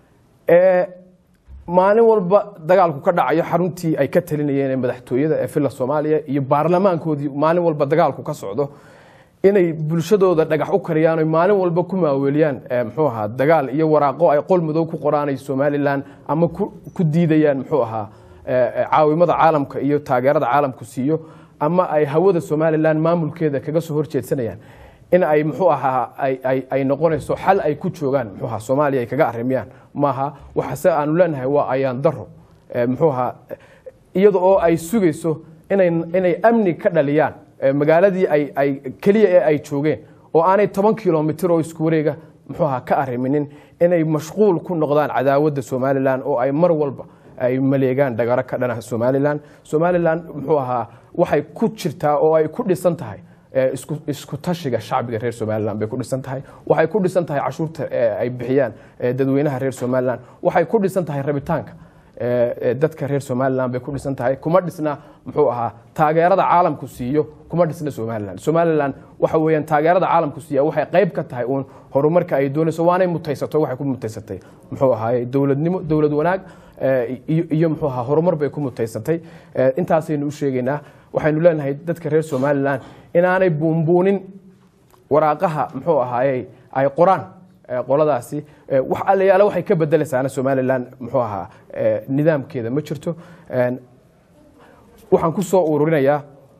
maalin walba dagaalku ka dhacayo xaruntii ay ka talinayeen madaxtooyada ee filla Soomaaliya iyo baarlamaankoodii maalin walba dagaalku ka socdo inay bulshadooda dhagax u kariyaan oo maalin walba ku maaweeliyaan muxuu ahaa dagaal iyo waraaqo ay qol madow ku qoraanay Soomaaliland ama ku diidayaan muxuu ahaa caawimada caalamka iyo taageerada caalamku siiyo ama ay hawada Soomaaliland maamulkeeda kaga soo horjeedsanayaan in ay muxuu ahaa ay noqonayso xal ay ku joogaan muxuu ahaa Soomaaliya ay kaga arimiyaan maaha waxa aanu leenahay waa ayaan daro muxuu ahaa iyadoo ay sugayso inay amni ka dhaliyaan magaaladii ay kaliya ay joogeen oo aanay 10 kilomitir oo isku wareega muxuu ahaa ka ariminin inay mashquul ku noqdaan cadaawada Soomaaliland oo ay mar walba ay maleegaan dagaro ka dhana Soomaaliland muxuu ahaa waxay ku jirtaa oo ay ku dhisan tahay isku tashiga shacbiga reer Soomaaliland bay ku dhisan tahay waxay ku dhisan tahay cashuurta ay bixiyaan dadweynaha reer Soomaaliland waxay ku dhisan tahay rabitaanka dadka reer Soomaaliland bay ku dhisan tahay kuma dhisna muxuu ahaa taageerada caalamku siiyo kuma dhisna Soomaaliland waxa weeyaan taageerada caalamku siiyo waxay qayb ka tahay oo horumarka ay doonayso waanay mutaysato waxay ku mutaysatay muxuu ahaa dawladnimo dawlad wanaag iyo muxuu ahaa horumar bay ku mutaysatay intaasaynu u sheegaynaa waxaynu leenahay dadka reer Soomaaliland inaanay buunbuunin waraaqaha muxuu ahaa ay qoraan qoladaasi wax allayaala waxay ka bedelaysaana Soomaaliland muxuu ahaa nidaamkeeda ma jirto waxaan ku soo ururinayaa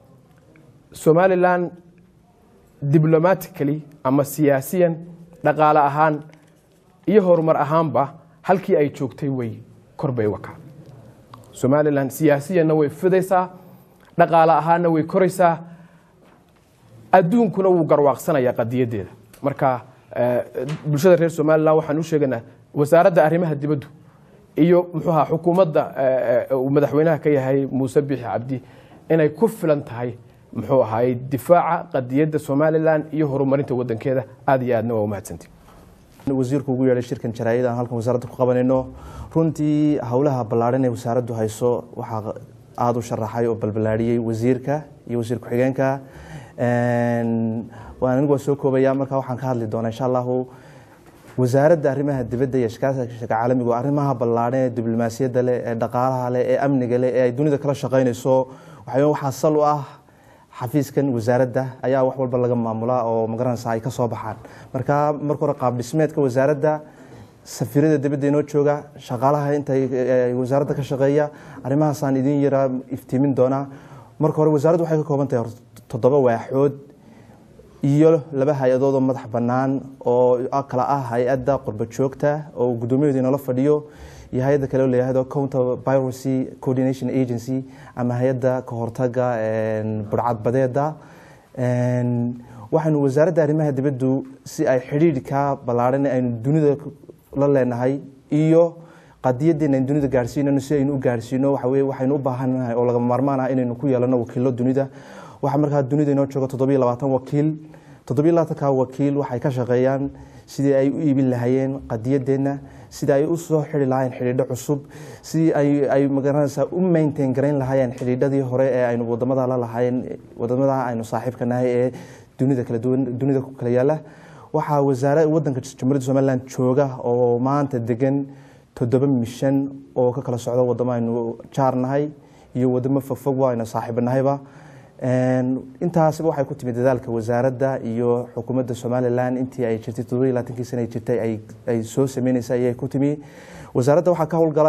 Soomaaliland diplomatically ama siyaasiyan dhaqaale ahaan iyo horumar ahaanba halkii ay joogtay way korbay waka Soomaaliland siyaasiyanna way fidaysaa dhaqaale ahaanna way koraysaa adduunkuna wuu garwaaqsanayaa qadiyadeeda marka bulshada reer Soomaaliland waxaan u sheegaynaa wasaaradda arrimaha dibadda iyo muxuu ahaa xukuumadda madaxweynaha ka yahay Muuse Biixi Cabdi inay ku filan tahay muxuu ahaa difaaca qadiyadda Soomaaliland iyo horumarinta wadankeeda aad iyo aadna waa u mahadsantii wasiirku ugu yeeray shirkan jaraa'id aan halkan wasaaradda ku qabanayno runtii hawlaha ballaaran ee wasaaraddu hayso waxa aad u sharaxay oo balbalaariyay wasiirka iyo wasiir ku xigeenka waan anigu soo koobaya marka waxaan ka hadli doonaa insha Allah wasaaradda arrimaha dibadda iyo iskaashiga caalamiga arrimaha ballaaran ee diblomaasiyadda leh ee dhaqaalaha leh ee amniga leh ee ay dunida kala shaqeynayso waxa sal u ah xafiiskan wasaaradda ayaa wax walba laga maamulaa oo magaranaysa ay ka soo baxaan marka hore qaab dhismeedka wasaaradda safiirada dibadda inoo jooga shaqaalaha inta wasaaradda ka shaqeeya arrimahaas aan idin yara iftiimin doona marka hore wasaaraddu waxay ka kooban tahay 7 waaxood iyo 2 hay'adood oo madax bannaan oo kala ah hay'adda qurba joogta oo gudoomiyadeeda inoo la fadhiyo iyo hay'adda kale oo leeyahay Counter Piracy Coordination Agency ama hay'adda ka hortagga burcad badeeda waxaanu wasaaradda arrimaha dibaddu si ay xiriirka ballaaran ay dunida la leenahay iyo qadiyadeena dunida gaarsiinayno si aynu u gaarsiino waxaynu u baahanahay oo laga maarmaan ah inaynu ku yeelano wakiilo dunida waxa markaa dunida inoo jooga 720 wakiil 720 wakiil waxay ka shaqeeyaan sidii ay u iibin lahaayeen qadiyadeena sidii ay u soo xiri lahaayeen xiriidho cusub sidii ay magaranaysa u maintain gareyn lahaayeen xiriidhadii hore ee aynu wadamada la lahaayeen wadamada aynu saaxiibka nahay ee dunida kala duwan dunida ku kala yaala waxa wasaaradda wadanka Jamhuuriyadda Soomaaliland jooga oo maanta degan 7 mishan oo ka kala socda wadamo aynu jaarnahay iyo wadamo fofog waa aynu saaxiibnahayba intaas waxay ku timid dadaalka wasaaradda iyo xukuumadda Soomaaliland intii ay jirtay 20 sano ay jirtay ay soo sameeyay ay ku timi wasaaradda waxa ka howlgala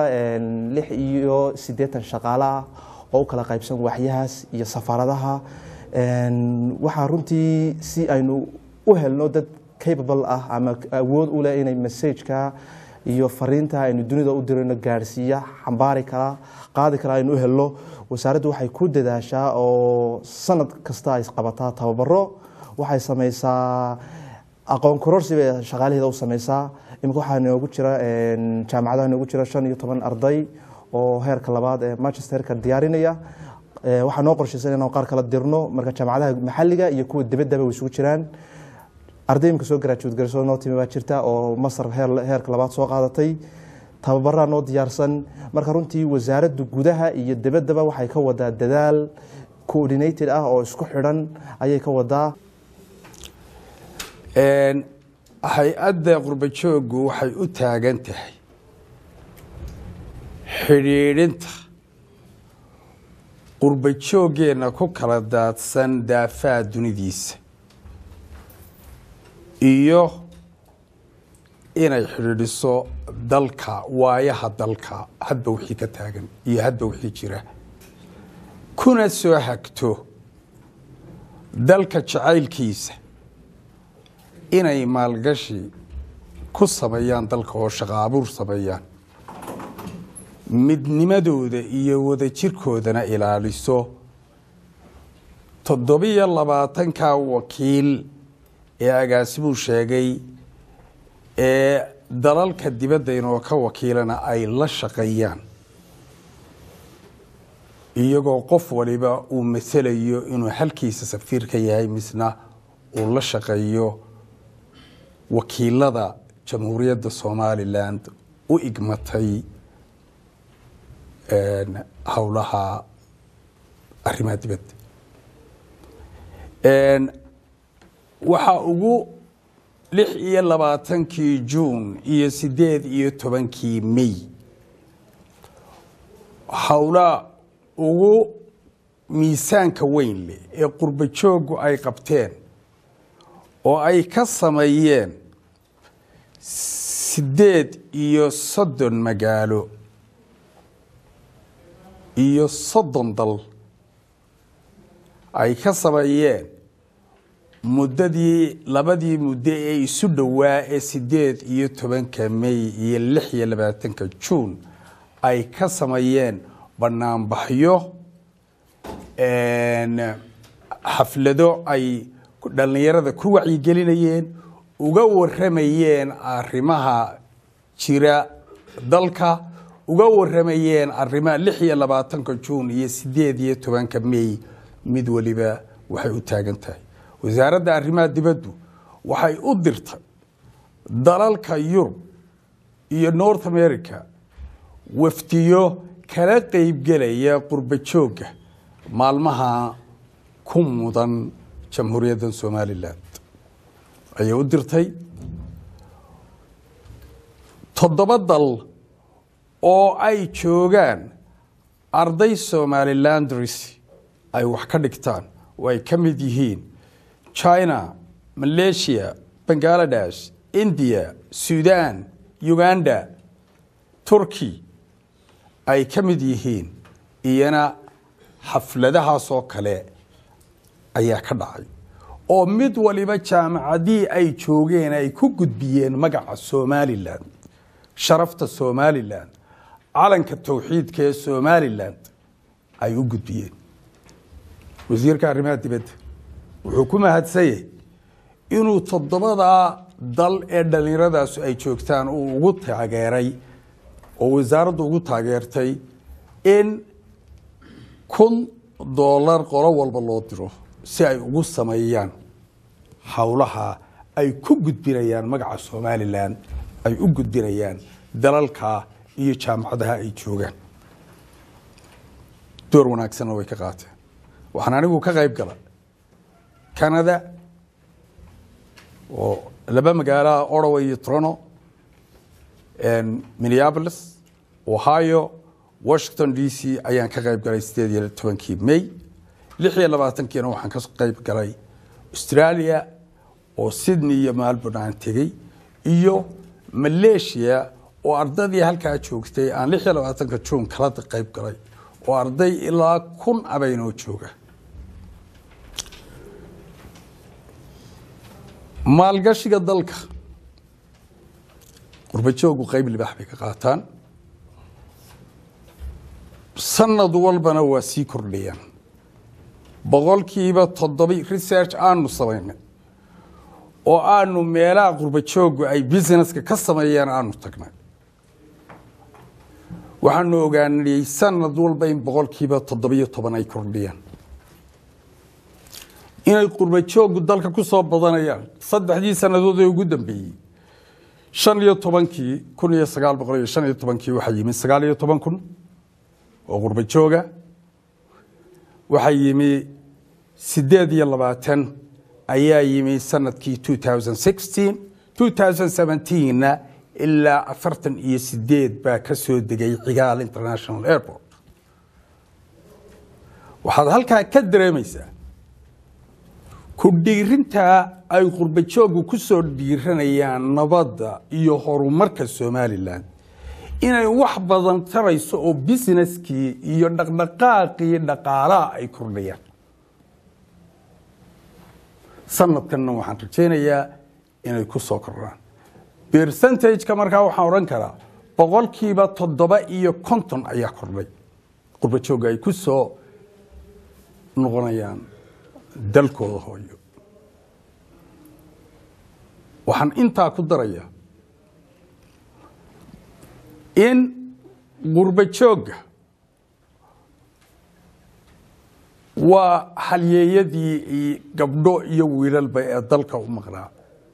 80 shaqaale oo kala qaybsan waaxyahaas iyo safaaradaha waxa runtii si aynu u helno dad capable ah ama awood u leh inay message-ka iyo fariinta aynu dunida u dirayno gaarsiiya xambaari kara qaadi kara aynu u helno wasaaraddu waxay ku dadaashaa oo sanad kasta ay qabataa tababaro waxay samaysaa aqoon kororsi bay shaqaalaheeda u samaysaa imika waxaa noogu jira jaamacadaha noogu jira 15 arday oo heerka labaad ee Manchesterka diyaarinaya waxaa noo qorshaysan inaan qaar kala dirno marka jaamacadaha maxalliga iyo kuwa dibadda way isugu jiraan ardayimka soo graduate garso noo timi baa jirta oo Masar heerka labaad soo qaadatay tababarra noo diyaarsan marka runtii wasaaraddu gudaha iyo dibaddaba waxay ka wadaa dadaal coordinated ah oo isku xidhan ayay ka wadaa hay-adda qurbajoogu waxay u taagan tahay xidhiidhinta qurbajooggeenna ku kala daadsan daafaha dunidiisa iyo inay xidhiidhiso dalka waayaha dalka hadba wixii ka taagan iyo hadba wixii jira kuna soo hagto dalka jacaylkiisa inay maalgashi ku sameeyaan dalka oo shaqo abuur sameeyaan midnimadooda iyo wadajirkoodana ilaaliso 27 wakiil ee agaasimuu sheegay ee dalalka dibadda inoo ka wakiilana ay la shaqeeyaan iyagoo qof waliba uu masalayo inuu halkiisa safiir ka yahay misna uu la shaqeeyo wakiilada jamhuuriyadda Somaliland u igmatay howlaha arrimaha dibadda waxa ugu 26 Juun iyo 18 May howla ugu miisaanka weyn leh ee qurbajoogu ay qabteen oo ay ka sameeyeen 38 magaalo iyo 30 dal ay ka sameeyeen muddadii labadii muddo ee isu dhawaa ee 18 May iyo 26 Juun ay ka sameeyeen barnaamijyo xaflado ay dhalinyarada ku wacyigelinayeen uga waramayeen arrimaha jira dalka uga waramayeen arrimaha 26 Juun iyo 18 May mid waliba waxay u taagan tahay wasaaradda arrimaha dibaddu waxay u dirtay dalalka Yurub iyo North America waftiyo kala qaybgalaya qurbajooga maalmaha ku mudan jamhuuriyadda Somaliland ayay u dirtay 7 dal oo ay joogaan arday Somalilanders ay wax ka dhigtaan way ka mid yihiin China, Malaysia, Bangladesh, India, Sudan, Uganda, Turkey ay ka mid yihiin iyana xafladahaas oo kale ayaa ka dhacay oo mid waliba jaamacadii ay joogeen ay ku gudbiyeen magaca Somaliland sharafta Somaliland calanka tawxiidka ee Somaliland ay u gudbiyeen wasiirka arrimaha dibadda wuxuu ku mahadsanyahay inuu 7 dal ee dhalinyaradaas ay joogtaan uu ugu taageeray oo wasaaraddu ugu taageertay in $1,000 qolo walba loo diro si ay ugu sameeyaan hawlaha ay ku gudbinayaan magaca Somaliland ay u gudbinayaan dalalka iyo jaamacadaha ay joogaan door wanaagsan oo ay ka qaateen waxaan anigu ka qayb galay Canada oo 2 magaalo Ottawa iyo Toronto Minneapolis Ohio Washington DC ayaan ka qayb galay 18 May 26 waxaan ka qayb galay Australia oo Sydney iyo Melbourne aan tagay iyo Malaysia oo ardadii halka joogtay aan 26 June kala qayb galay oo arday ilaa 1,000 abaynoo jooga maalgashiga dalka qurbajoogu qayb libaax bay ka qaataan sanad walbana waa sii kordhiyaan boqolkiiba 7 research aanu sameynay oo aanu meelaha qurbajoogu ay businesska ka sameeyaan aanu tagnay waxaanu ogaanay sanad walba in boqolkiiba 17 ay kordhiyaan inay qurbajoogu dalka ku soo badanayaan saddexdii sanadood ee ugu dambeeyay 1915 waxa yimid 19 oo qurbajooga waxa yimid 28 ayaa yimi sanadkii 2016 2017na ilaa 48 baa ka soo degay Cigaal International Airport. waxaad halkaa ka dareemaysaa ku dhiirinta ay qurbajoogu ku soo dhiiranayaan nabadda iyo horumarka Somaliland inay wax badan tarayso oo businesskii iyo dhaqdhaqaaqii dhaqaalaha ay kordhayaan. sanadkanna waxaan rajaynayaa inay ku soo kordhaan percentage-ka markaa waxaan oran karaa 7% ayaa kordhay qurbajooga ay ku soo noqonayaan dalkooda hooyo. waxaan intaa ku darayaa in qurbajooga waa halyeeyadii gabdho iyo wiilalba ee dalka u maqnaa.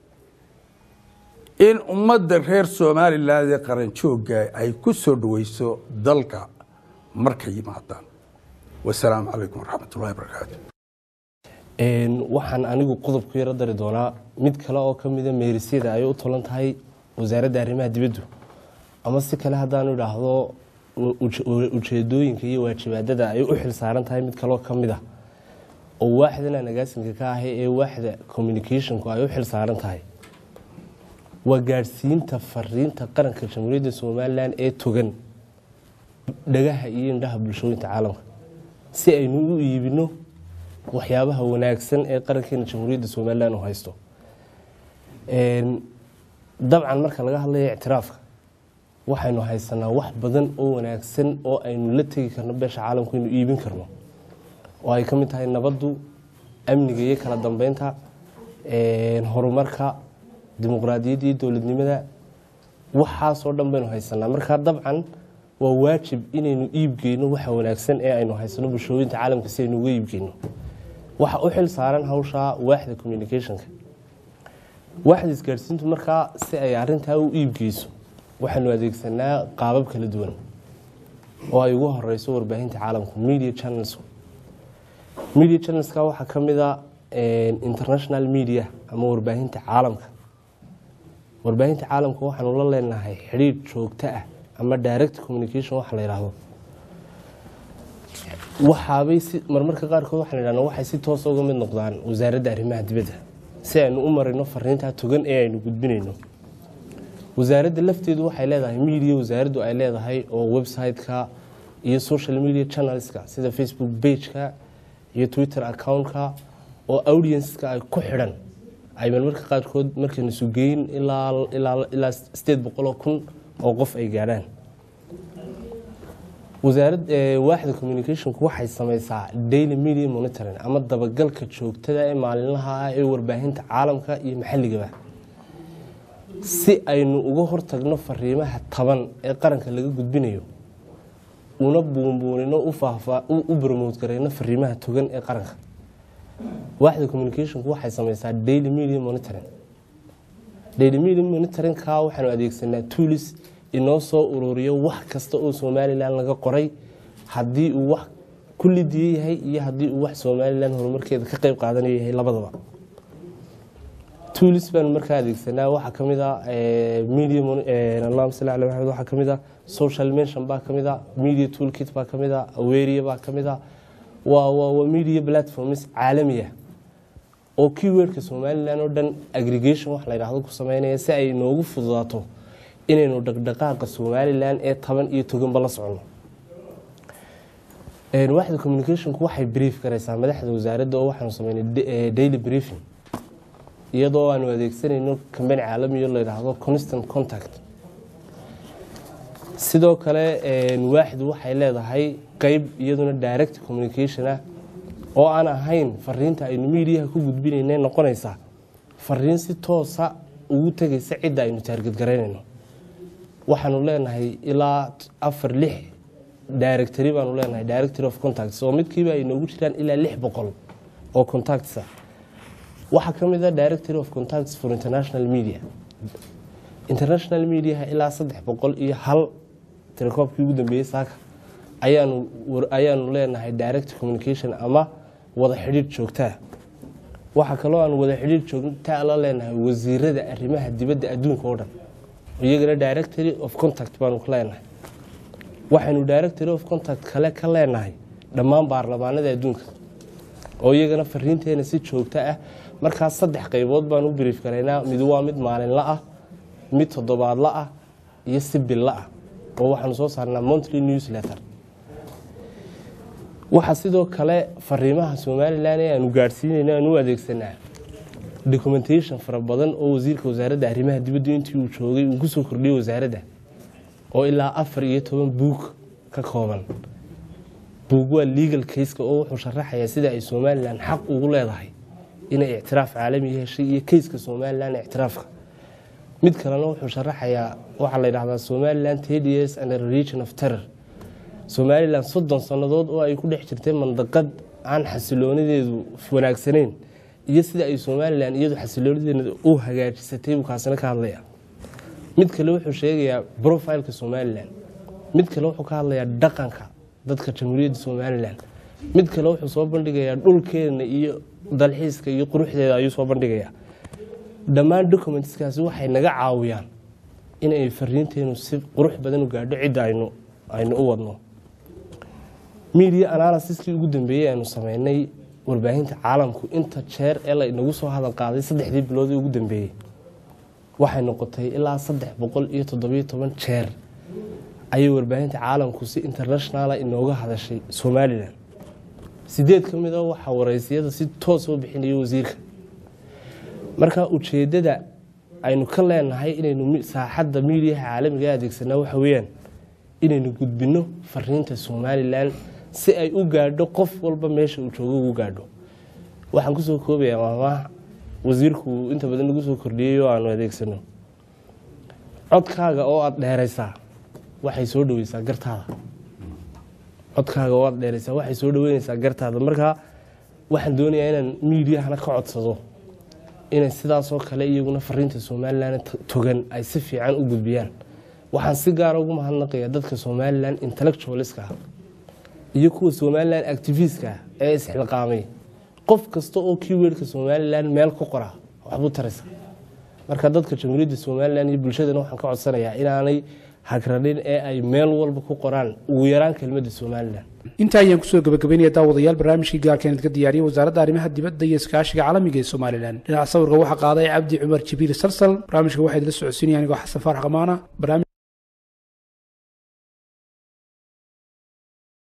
in ummadda reer Somaliland ee qaran jooga ay ku soo dhaweyso dalka markay yimaadaan. والسلام عليكم ورحمة الله وبركاته. waxaan anigu qodob ku yara dari doonaa mid kale oo kamid ah meerisyada ay u tolan tahay wasaaradda arrimaha dibadda ama si kale hadaan u dhaahdo ujeedooyinka iyo waajibaadada ay u xil saaran tahay mid kale oo kamid ah oo waaxdana nagaasinka ka ah ee waaxda communication-ku ay u xil saaran tahay waa gaarsiinta fariinta qaranka Jamhuuriyadda Somaliland ee togan dhagaha iyo indhaha bulshooyinka caalamka si aynu u iibino waxyaabaha wanaagsan ee qarankeena Jamhuuriyadda Somaliland oo haysto. dabcan marka laga hadlayo ictiraafka waxaynu haysanaa wax badan oo wanaagsan oo aynu la tagi karno beesha caalamku inuu iibin karno oo ay kamid tahay nabaddu, amniga iyo kala dambeynta, horumarka, dimuqraadiyadda iyo dowladnimada. waxaas oo dhan baynu haysanaa. marka dabcan waa waajib inaynu iibgeeno waxa wanaagsan ee aynu haysano bulshooyinka caalamka si aynu uga iibgeeno. waxa u xil saaran hawsha waaxda communication-ka. waaxda isgaarsiintu markaa si ay arrintaa u iibgeyso waxaanu adeegsanaa qaabab kala duwan oo ay ugu horeyso warbaahinta caalamka media channels. media channels-ka waxaa ka mid ah international media ama warbaahinta caalamka. warbaahinta caalamka waxaanu la leenahay xiriir joogto ah ama direct communication waxa la yiraahdo. waxaabay si marmarka qaarkood waxaan idhahnaa waxay si toos uga mid noqdaan wasaaradda arrimaha dibadda si aynu u marino fariinta togan ee aynu gudbinayno. wasaaradda lafteedu waxay leedahay media wasaaraddu ay leedahay oo website-ka iyo social media channels-ka sida Facebook page-ka iyo Twitter account-ka oo audience-ka ay ku xidhan ay marmarka qaarkood markaynu sugeyn ilaa 800,000 oo qof ay gaaraan. wasaaradda waaxda communication-ku waxay samaysaa daily media monitoring ama dabagalka joogtada ee maalinlaha ah ee warbaahinta caalamka iyo maxalliga si aynu uga hortagno fariimaha taban ee qaranka laga gudbinayo una buunbuunino u promote gareyno fariimaha togan ee qaranka. waaxda communication-ku waxay samaysaa daily media monitoring. daily media monitoring-ka waxaanu adeegsanaa tools inoo soo ururiyo wax kasta oo Somaliland laga qoray haddii uu wax kullidiye yahay iyo haddii uu wax Somaliland horumarkeeda ka qayb qaadanayo yahay labadaba. tools baan markaa adeegsanaa waxa kamid ah media Allahumma salli ala Muhammad waxa kamid ah social mention baa kamid ah media toolkit baa kamid ah aware baa kamid ah waa media platforms caalami ah oo keywordka Somaliland oo dhan aggregation wax la yiraahdo ku sameynaya si ay noogu fududaato inaynu dhaqdhaqaaqa Somaliland ee taban iyo toganba la socono. waaxda communication-ku waxay brief garaysaa madaxda wasaaradda oo waxaanu sameynay daily briefing iyadoo aanu adeegsanayno kambeyn caalami oo la yiraahdo constant contact. sidoo kale waaxdu waxay leedahay qayb iyaduna direct communication ah oo aan ahayn fariinta aynu media ku gudbinayna noqonaysa fariin si toos ah ugu tagaysa cid aynu target gareynayno. waxaanu leenahay ilaa 4-6 directory baanu leenahay directory of contacts oo midkiiba ay noogu jiraan ilaa 600 oo contacts ah. waxaa ka mid ah directory of contacts for international media. international media ilaa 301 telekoobkii ugu dambeeyay saaka ayaanu leenahay direct communication ama wada xiriir joogta waxaa kaloo aan wada xidhiir joogtaa la leenahay wasiirada arrimaha dibadda adduunka oo dhan iyagana directory of contact baanu ka leenahay waxaynu directory of contact kale ka leenahay dhammaan baarlamaanada adduunka oo iyagana fariinteena si joogto ah markaas 3 qaybood baan u brief garaynaa mid waa mid maalinle ah mid toddobaadle ah iyo si bille ah oo waxaanu soo saarnaa monthly newsletter waxa sidoo kale fariimaha Soomaaliland ee aanu gaarsiinayna aanu adeegsanaa documentation fara badan oo wasiirka wasaaradda arrimaha dibadda intii uu joogay uu ku soo kordhiyay wasaaradda oo ilaa 14 buug ka kooban buug waa legal case oo wuxuu sharaxayaa sida ay Soomaaliland xaq ugu leedahay inay ictiraaf caalami heshay iyo case-ka Soomaaliland ictiraafka mid kalena wuxuu sharaxayaa waxa la yiraahdaa Somaliland 10 years and a region of terror Somaliland 30 sanadood oo ay ku dhex jirtay mandaqad aan xasiloonideedu wanaagsaneyn iyo sida ay Somaliland iyadu xasiloonideeda u hagaajisatay uu kaasna ka hadlaya mid kale wuxuu sheegayaa profile-ka Somaliland mid kale wuxuu ka hadlayaa dhaqanka dadka jamhuuriyadda Somaliland mid kale wuxuu soo bandhigayaa dhulkeena iyo dalxiiska iyo quruxdeeda ayuu soo bandhigayaa dhammaan documentskaasi waxay naga caawiyaan in ay fariinteenu si qurux badan u gaadho cid aynu u wadno media analysis-kii ugu dambeeyay aynu sameynay warbaahinta caalamku inta jeer ee la inagu soo hadal qaaday 3 bilood ugu dambeeyay waxay noqotay ilaa 317 jeer ayay warbaahinta caalamku si international inooga hadashay Somaliland 8 kamid ah waxa wareysiyada si toos u bixinayay wasiirka marka ujeedada aynu ka leenahay inaynu saaxadda media caalamiga adeegsanaa waxa weeyaan inaynu gudbino fariinta Somaliland si ay u gaadho qof walba meesha uu joogo u gaadho waxaan ku soo koobayaa wasiirku inta badan ugu soo kordhiyay oo aan adeegsano codkaaga oo aad dheeraysaa waxay soo dhaweysaa gartaada codkaaga oo aad dheeraysaa waxay soo dhaweynaysaa gartaada marka waxaan doonayaa inaan media-hana ka codsado inay sidaas oo kale iyaguna fariinta Somaliland togan ay si fiican u gudbiyaan waxaan si gaar ah ugu mahadnaqayaa dadka Somaliland intellectualska iyo kuwa Somaliland activist-ka ee isxilqaamay qof kasta oo keyword-ka Somaliland meel ku qora waxbu taraysa marka dadka jamhuuriyadda Somaliland iyo bulshadana waxaan ka codsanayaa inaanay hagradin ee ay meel walba ku qoraan ugu yaraan kelmadda Somaliland inta ayaan ku soo gabagabeynaya daawadayaal barnaamijkii gaarka ka diyaariyay wasaaradda arrimaha dibadda iyo iskaashiga caalamiga ee Somaliland dhinaca sawirka waxa qaaday Cabdi Cumar Jibriil Salsal barnaamijka waxa la socodsiinayaan aniga Xasan Faarax Qamaana